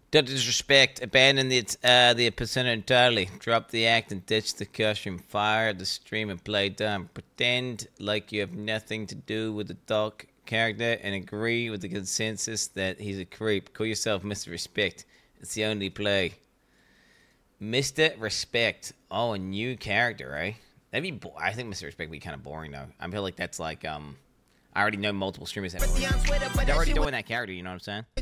Don't disrespect. Abandon the persona entirely. Drop the act and ditch the costume. Fire the stream and play dumb. Pretend like you have nothing to do with the dark character and agree with the consensus that he's a creep. Call yourself Mr. Respect. It's the only play. Mr. Respect. Oh, a new character, eh? That'd be. I think Mr. Respect would be kind of boring though. I feel like that's like I already know multiple streamers that. They're already doing that character. You know what I'm saying?